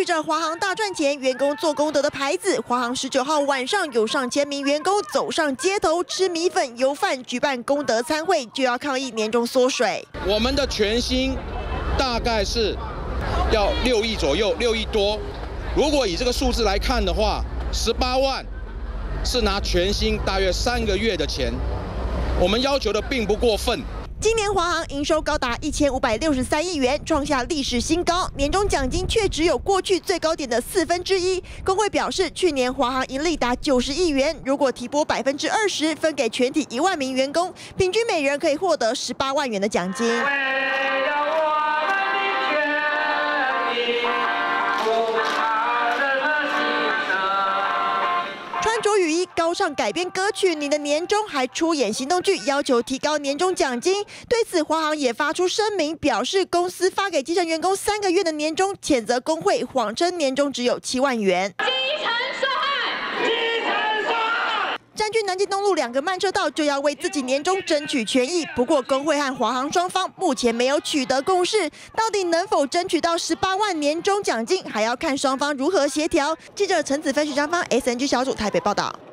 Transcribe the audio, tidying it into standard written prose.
着华航大赚钱、员工做功德的牌子，华航19号晚上有上千名员工走上街头吃米粉、油饭，举办功德餐会，就要抗议年终缩水。 我们的全薪大概是要6亿左右，6亿多。如果以这个数字来看的话，18万是拿全薪大约3个月的钱，我们要求的并不过分。 今年华航营收高达1563亿元，创下历史新高，年终奖金却只有过去最高点的1/4。工会表示，去年华航盈利达90亿元，如果提拨20%分给全体1万名员工，平均每人可以获得18万元的奖金。 穿着雨衣高唱改编歌曲《你的年终》，还出演行动剧，要求提高年终奖金。对此，华航也发出声明，表示公司发给基层员工3个月的年终，谴责工会谎称年终只有7万元。 占据南京东路2个慢车道，就要为自己年终争取权益。不过，工会和华航双方目前没有取得共识，到底能否争取到18万年终奖金，还要看双方如何协调。记者陈子芬、徐章芳 SNG 小组台北报道。